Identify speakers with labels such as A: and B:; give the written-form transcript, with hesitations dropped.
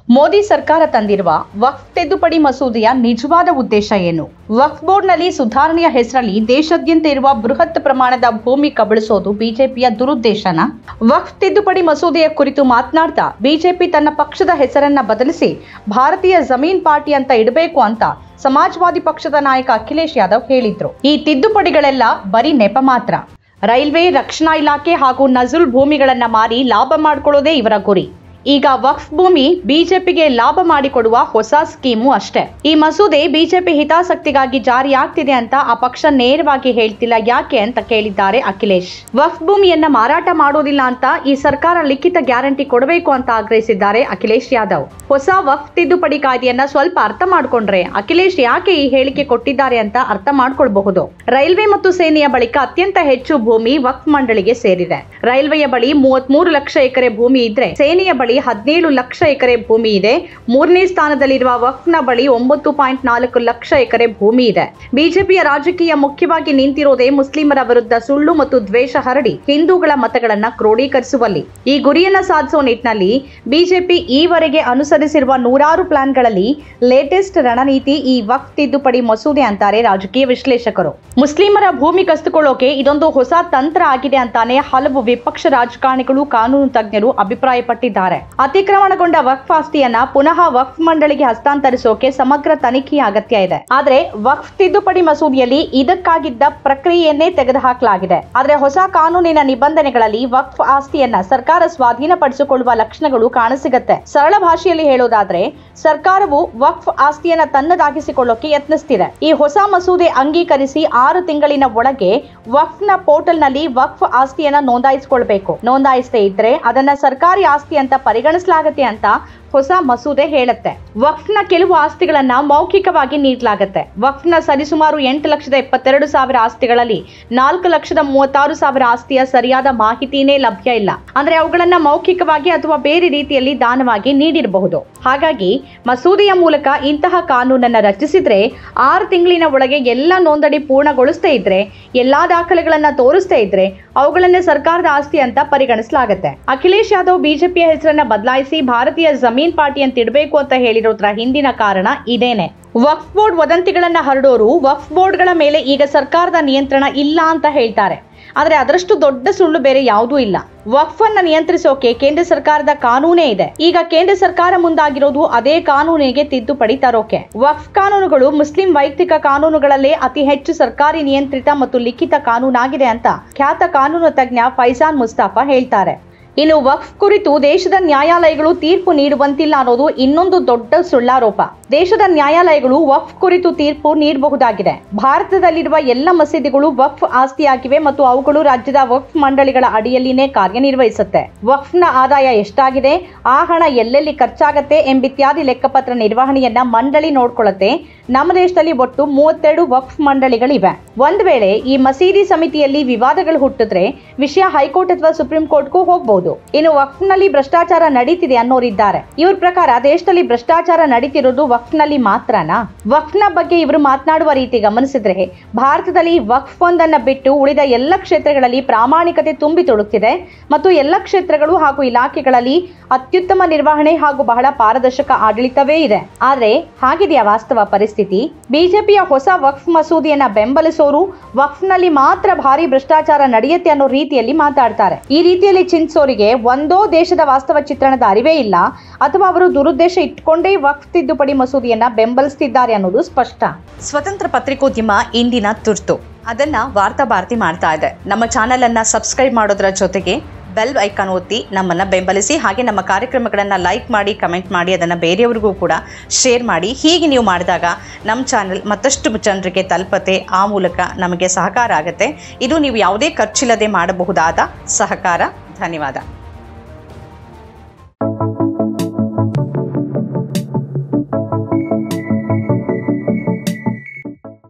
A: ಮೋದಿ ಸರ್ಕಾರ ತಂದಿರುವ ವಕ್ಫ್ ತಿದ್ದುಪಡಿ ಮಸೂದೆಯ ನಿಜವಾದ ಉದ್ದೇಶ ಏನು? ವಕ್ಫ್ ಬೋರ್ಡ್ನಲ್ಲಿ ಸುಧಾರಣೆಯ ಹೆಸರಲ್ಲಿ ದೇಶಾದ್ಯಂತ ಇರುವ ಬೃಹತ್ ಪ್ರಮಾಣದ ಭೂಮಿ ಕಬಳಿಸೋದು ಬಿಜೆಪಿಯ ದುರುದ್ದೇಶನ? ವಕ್ಫ್ ತಿದ್ದುಪಡಿ ಮಸೂದೆಯ ಕುರಿತು ಮಾತನಾಡ್ತಾ ಬಿಜೆಪಿ ತನ್ನ ಪಕ್ಷದ ಹೆಸರನ್ನ ಬದಲಿಸಿ ಭಾರತೀಯ ಜಮೀನ್ ಪಾರ್ಟಿ ಅಂತ ಇಡಬೇಕು ಅಂತ ಸಮಾಜವಾದಿ ಪಕ್ಷದ ನಾಯಕ ಅಖಿಲೇಶ್ ಯಾದವ್ ಹೇಳಿದ್ರು. ಈ ತಿದ್ದುಪಡಿಗಳೆಲ್ಲ ಬರೀ ನೆಪ ಮಾತ್ರ. ರೈಲ್ವೆ, ರಕ್ಷಣಾ ಇಲಾಖೆ ಹಾಗೂ ನಜುಲ್ ಭೂಮಿಗಳನ್ನ ಮಾರಿ ಲಾಭ ಮಾಡಿಕೊಳ್ಳೋದೇ ಇವರ ಗುರಿ. ಈಗ ವಕ್ಫ್ ಭೂಮಿ ಬಿಜೆಪಿಗೆ ಲಾಭ ಮಾಡಿಕೊಡುವ ಹೊಸ ಸ್ಕೀಮು ಅಷ್ಟೇ. ಈ ಮಸೂದೆ ಬಿಜೆಪಿ ಹಿತಾಸಕ್ತಿಗಾಗಿ ಜಾರಿಯಾಗ್ತಿದೆ ಅಂತ ಆ ಪಕ್ಷ ನೇರವಾಗಿ ಹೇಳ್ತಿಲ್ಲ. ಯಾಕೆ ಅಂತ ಕೇಳಿದ್ದಾರೆ ಅಖಿಲೇಶ್. ವಕ್ಫ್ ಭೂಮಿಯನ್ನ ಮಾರಾಟ ಮಾಡೋದಿಲ್ಲ ಅಂತ ಈ ಸರ್ಕಾರ ಲಿಖಿತ ಗ್ಯಾರಂಟಿ ಕೊಡಬೇಕು ಅಂತ ಆಗ್ರಹಿಸಿದ್ದಾರೆ ಅಖಿಲೇಶ್ ಯಾದವ್. ಹೊಸ ವಕ್ಫ್ ತಿದ್ದುಪಡಿ ಕಾಯ್ದೆಯನ್ನ ಸ್ವಲ್ಪ ಅರ್ಥ ಮಾಡ್ಕೊಂಡ್ರೆ ಅಖಿಲೇಶ್ ಯಾಕೆ ಈ ಹೇಳಿಕೆ ಕೊಟ್ಟಿದ್ದಾರೆ ಅಂತ ಅರ್ಥ ಮಾಡ್ಕೊಳ್ಬಹುದು. ರೈಲ್ವೆ ಮತ್ತು ಸೇನೆಯ ಬಳಿಕ ಅತ್ಯಂತ ಹೆಚ್ಚು ಭೂಮಿ ವಕ್ಫ್ ಮಂಡಳಿಗೆ ಸೇರಿದೆ. ರೈಲ್ವೆಯ ಬಳಿ 33 ಲಕ್ಷ ಎಕರೆ ಭೂಮಿ ಇದ್ರೆ ಸೇನೆಯ ಬಳಿ 17 ಲಕ್ಷ ಎಕರೆ ಭೂಮಿ ಇದೆ. ಮೂರನೇ ಸ್ಥಾನದಲ್ಲಿರುವ ವಕ್ಫ್ನ ಬಳಿ 9.4 ಲಕ್ಷ ಎಕರೆ ಭೂಮಿ ಇದೆ. ಬಿಜೆಪಿಯ ರಾಜಕೀಯ ಮುಖ್ಯವಾಗಿ ನಿಂತಿರೋದೇ ಮುಸ್ಲಿಮರ ವಿರುದ್ಧ ಸುಳ್ಳು ಮತ್ತು ದ್ವೇಷ ಹರಡಿ ಹಿಂದೂಗಳ ಮತಗಳನ್ನ ಕ್ರೋಢೀಕರಿಸುವಲ್ಲಿ. ಈ ಗುರಿಯನ್ನ ಸಾಧಿಸುವ ನಿಟ್ಟಿನಲ್ಲಿ ಬಿಜೆಪಿ ಈವರೆಗೆ ಅನುಸರಿಸಿರುವ ನೂರಾರು ಪ್ಲಾನ್ಗಳಲ್ಲಿ ಲೇಟೆಸ್ಟ್ ರಣನೀತಿ ಈ ವಕ್ಫ್ ತಿದ್ದುಪಡಿ ಮಸೂದೆ ಅಂತಾರೆ ರಾಜಕೀಯ ವಿಶ್ಲೇಷಕರು. ಮುಸ್ಲಿಮರ ಭೂಮಿ ಕಸಿದುಕೊಳ್ಳೋಕೆ ಇದೊಂದು ಹೊಸ ತಂತ್ರ ಆಗಿದೆ ಅಂತಾನೆ ಹಲವು ವಿಪಕ್ಷ ರಾಜಕಾರಣಿಗಳು, ಕಾನೂನು ತಜ್ಞರು ಅಭಿಪ್ರಾಯಪಟ್ಟಿದ್ದಾರೆ. ಅತಿಕ್ರಮಣಗೊಂಡ ವಕ್ಫ್ ಆಸ್ತಿಯನ್ನ ಪುನಃ ವಕ್ಫ್ ಮಂಡಳಿಗೆ ಹಸ್ತಾಂತರಿಸೋಕೆ ಸಮಗ್ರ ತನಿಖೆಯ ಅಗತ್ಯ ಇದೆ. ಆದ್ರೆ ವಕ್ಫ್ ತಿದ್ದುಪಡಿ ಮಸೂದೆಯಲ್ಲಿ ಇದಕ್ಕಾಗಿದ್ದ ಪ್ರಕ್ರಿಯೆಯನ್ನೇ ತೆಗೆದುಹಾಕಲಾಗಿದೆ. ಆದ್ರೆ ಹೊಸ ಕಾನೂನಿನ ನಿಬಂಧನೆಗಳಲ್ಲಿ ವಕ್ಫ್ ಆಸ್ತಿಯನ್ನ ಸರ್ಕಾರ ಸ್ವಾಧೀನಪಡಿಸಿಕೊಳ್ಳುವ ಲಕ್ಷಣಗಳು ಕಾಣಸಿಗತ್ತೆ. ಸರಳ ಭಾಷೆಯಲ್ಲಿ ಹೇಳೋದಾದ್ರೆ ಸರ್ಕಾರವು ವಕ್ಫ್ ಆಸ್ತಿಯನ್ನ ತನ್ನದಾಗಿಸಿಕೊಳ್ಳೋಕೆ ಯತ್ನಿಸ್ತಿದೆ. ಈ ಹೊಸ ಮಸೂದೆ ಅಂಗೀಕರಿಸಿ 6 ತಿಂಗಳಿನ ಒಳಗೆ ವಕ್ಫ್ನ ಪೋರ್ಟಲ್ ನಲ್ಲಿ ವಕ್ಫ್ ಆಸ್ತಿಯನ್ನ ನೋಂದಾಯಿಸಿಕೊಳ್ಬೇಕು. ನೋಂದಾಯಿಸದೇ ಇದ್ರೆ ಅದನ್ನ ಸರ್ಕಾರಿ ಆಸ್ತಿ ಅಂತ ಪರಿಗಣಿಸಲಾಗುತ್ತೆ ಅಂತ ಹೊಸ ಮಸೂದೆ ಹೇಳುತ್ತೆ. ವಕ್ಫ್ನ ಕೆಲವು ಆಸ್ತಿಗಳನ್ನ ಮೌಖಿಕವಾಗಿ ನೀಡಲಾಗುತ್ತೆ. ವಕ್ಫ್ನ ಸರಿಸುಮಾರು 8,72,000 ಆಸ್ತಿಗಳಲ್ಲಿ 4,36,000 ಆಸ್ತಿಯ ಸರಿಯಾದ ಮಾಹಿತಿನೇ ಲಭ್ಯ ಇಲ್ಲ. ಅಂದ್ರೆ ಅವುಗಳನ್ನ ಮೌಖಿಕವಾಗಿ ಅಥವಾ ಬೇರೆ ರೀತಿಯಲ್ಲಿ ದಾನವಾಗಿ ನೀಡಿರಬಹುದು. ಹಾಗಾಗಿ ಮಸೂದೆಯ ಮೂಲಕ ಇಂತಹ ಕಾನೂನನ್ನ ರಚಿಸಿದ್ರೆ 6 ತಿಂಗಳಿನ ಒಳಗೆ ಎಲ್ಲ ನೋಂದಣಿ ಪೂರ್ಣಗೊಳಿಸದೇ ಇದ್ರೆ, ಎಲ್ಲಾ ದಾಖಲೆಗಳನ್ನ ತೋರಿಸದೇ ಇದ್ರೆ ಅವುಗಳನ್ನ ಸರ್ಕಾರದ ಆಸ್ತಿ ಅಂತ ಪರಿಗಣಿಸಲಾಗುತ್ತೆ. ಅಖಿಲೇಶ್ ಯಾದವ್ ಬಿಜೆಪಿಯ ಹೆಸರನ್ನ ಬದಲಾಯಿಸಿ ಭಾರತೀಯ ಜಮೀನ್ ಪಾರ್ಟಿ ಅಂತ ಇಡಬೇಕು ಅಂತ ಹೇಳಿರೋದ್ರ ಹಿಂದಿನ ಕಾರಣ ಇದೇನೆ. ವಕ್ಫ್ ಬೋರ್ಡ್ ವದಂತಿಗಳನ್ನ ಹರಡೋರು ವಕ್ಫ್ ಬೋರ್ಡ್ಗಳ ಮೇಲೆ ಈಗ ಸರ್ಕಾರದ ನಿಯಂತ್ರಣ ಇಲ್ಲ ಅಂತ ಹೇಳ್ತಾರೆ. ಆದ್ರೆ ಅದರಷ್ಟು ದೊಡ್ಡ ಸುಳ್ಳು ಬೇರೆ ಯಾವುದೂ ಇಲ್ಲ. ವಕ್ಫ್ ಅನ್ನ ನಿಯಂತ್ರಿಸೋಕೆ ಕೇಂದ್ರ ಸರ್ಕಾರದ ಕಾನೂನೇ ಇದೆ. ಈಗ ಕೇಂದ್ರ ಸರ್ಕಾರ ಮುಂದಾಗಿರೋದು ಅದೇ ಕಾನೂನಿಗೆ ತಿದ್ದುಪಡಿ ತರೋಕೆ. ವಕ್ಫ್ ಕಾನೂನುಗಳು ಮುಸ್ಲಿಂ ವೈಯಕ್ತಿಕ ಕಾನೂನುಗಳಲ್ಲೇ ಅತಿ ಹೆಚ್ಚು ಸರ್ಕಾರಿ ನಿಯಂತ್ರಿತ ಮತ್ತು ಲಿಖಿತ ಕಾನೂನಾಗಿದೆ ಅಂತ ಖ್ಯಾತ ಕಾನೂನು ತಜ್ಞ ಫೈಜಾನ್ ಮುಸ್ತಾಫಾ ಹೇಳ್ತಾರೆ. ಇನ್ನು ವಕ್ಫ್ ಕುರಿತು ದೇಶದ ನ್ಯಾಯಾಲಯಗಳು ತೀರ್ಪು ನೀಡುವಂತಿಲ್ಲ ಅನ್ನೋದು ಇನ್ನೊಂದು ದೊಡ್ಡ ಸುಳ್ಳಾರೋಪ. ದೇಶದ ನ್ಯಾಯಾಲಯಗಳು ವಕ್ಫ್ ಕುರಿತು ತೀರ್ಪು ನೀಡಬಹುದಾಗಿದೆ. ಭಾರತದಲ್ಲಿರುವ ಎಲ್ಲ ಮಸೀದಿಗಳು ವಕ್ಫ್ ಆಸ್ತಿಯಾಗಿವೆ ಮತ್ತು ಅವುಗಳು ರಾಜ್ಯದ ವಕ್ಫ್ ಮಂಡಳಿಗಳ ಅಡಿಯಲ್ಲಿನೇ ಕಾರ್ಯನಿರ್ವಹಿಸುತ್ತೆ. ವಕ್ಫ್ನ ಆದಾಯ ಎಷ್ಟಾಗಿದೆ, ಆ ಹಣ ಎಲ್ಲೆಲ್ಲಿ ಖರ್ಚಾಗತ್ತೆ ಎಂಬಿತ್ಯಾದಿ ಲೆಕ್ಕಪತ್ರ ನಿರ್ವಹಣೆಯನ್ನ ಮಂಡಳಿ ನೋಡ್ಕೊಳ್ಳುತ್ತೆ. ನಮ್ಮ ದೇಶದಲ್ಲಿ ಒಟ್ಟು 32 ವಕ್ಫ್ ಮಂಡಳಿಗಳಿವೆ. ಒಂದ್ ವೇಳೆ ಈ ಮಸೀದಿ ಸಮಿತಿಯಲ್ಲಿ ವಿವಾದಗಳು ಹುಟ್ಟಿದ್ರೆ ವಿಷಯ ಹೈಕೋರ್ಟ್ ಅಥವಾ ಸುಪ್ರೀಂ ಕೋರ್ಟ್ಗೂ ಹೋಗಬಹುದು. ಇನ್ನು ವಕ್ಫ್ನಲ್ಲಿ ಭ್ರಷ್ಟಾಚಾರ ನಡೀತಿದೆ ಅನ್ನೋರಿದ್ದಾರೆ. ಇವ್ರ ಪ್ರಕಾರ ದೇಶದಲ್ಲಿ ಭ್ರಷ್ಟಾಚಾರ ನಡೀತಿರೋದು ವಕ್ಫ್ನಲ್ಲಿ ಮಾತ್ರನಾ? ವಕ್ಫ್ನ ಬಗ್ಗೆ ಇವರು ಮಾತನಾಡುವ ರೀತಿ ಗಮನಿಸಿದ್ರೆ ಭಾರತದಲ್ಲಿ ವಕ್ಫ್ ಒಂದನ್ನ ಬಿಟ್ಟು ಉಳಿದ ಎಲ್ಲ ಕ್ಷೇತ್ರಗಳಲ್ಲಿ ಪ್ರಾಮಾಣಿಕತೆ ತುಂಬಿ ತುಳುಕ್ತಿದೆ ಮತ್ತು ಎಲ್ಲ ಕ್ಷೇತ್ರಗಳು ಹಾಗೂ ಇಲಾಖೆಗಳಲ್ಲಿ ಅತ್ಯುತ್ತಮ ನಿರ್ವಹಣೆ ಹಾಗೂ ಬಹಳ ಪಾರದರ್ಶಕ ಆಡಳಿತವೇ ಇದೆ. ಆದ್ರೆ ಹಾಗಿದೆಯಾ ವಾಸ್ತವ ಪರಿಸ್ಥಿತಿ? ಬಿಜೆಪಿಯ ಹೊಸ ವಕ್ಫ್ ಮಸೂದೆಯನ್ನ ಬೆಂಬಲಿಸೋರು ವಕ್ಫ್ನಲ್ಲಿ ಮಾತ್ರ ಭಾರಿ ಭ್ರಷ್ಟಾಚಾರ ನಡೆಯುತ್ತೆ ಅನ್ನೋ ರೀತಿಯಲ್ಲಿ ಮಾತಾಡ್ತಾರೆ. ಈ ರೀತಿಯಲ್ಲಿ ಚಿಂತಿಸೋರಿಗೆ ಒಂದೋ ದೇಶದ ವಾಸ್ತವ ಚಿತ್ರಣದ ಅರಿವೇ ಇಲ್ಲ ಅಥವಾ ಅವರು ದುರುದ್ದೇಶ ಇಟ್ಕೊಂಡೇ ವಕ್ಫ್ ತಿದ್ದುಪಡಿ ಮಸೂದೆಯನ್ನ ಬೆಂಬಲಿಸುತ್ತಿದ್ದಾರೆ ಅನ್ನೋದು ಸ್ಪಷ್ಟ. ಸ್ವತಂತ್ರ ಪತ್ರಿಕೋದ್ಯಮ ಇಂದಿನ ತುರ್ತು. ಅದನ್ನ ವಾರ್ತಾ ಭಾರತಿ ಮಾಡ್ತಾ ಇದೆ. ನಮ್ಮ ಚಾನೆಲ್ ಅನ್ನ ಸಬ್ಸ್ಕ್ರೈಬ್ ಮಾಡೋದ್ರ ಜೊತೆಗೆ ಬೆಲ್ ಐಕಾನ್ ಒತ್ತಿ ನಮ್ಮನ್ನ ಬೆಂಬಲಿಸಿ. ಹಾಗೆ ನಮ್ಮ ಕಾರ್ಯಕ್ರಮಗಳನ್ನ ಲೈಕ್ ಮಾಡಿ, ಕಮೆಂಟ್ ಮಾಡಿ, ಅದನ್ನ ಬೇರೆಯವರಿಗೂ ಕೂಡ ಶೇರ್ ಮಾಡಿ. ಹೀಗೆ ನೀವು ಮಾಡಿದಾಗ ನಮ್ಮ ಚಾನೆಲ್ ಮತ್ತಷ್ಟು ಜನರಿಗೆ ತಲುಪತ್ತೆ. ಆ ಮೂಲಕ ನಮಗೆ ಸಹಕಾರ ಆಗುತ್ತೆ. ಇದು ನೀವು ಯಾವುದೇ ಖರ್ಚಿಲ್ಲದೆ ಮಾಡಬಹುದಾದ ಸಹಕಾರ. ಧನ್ಯವಾದ.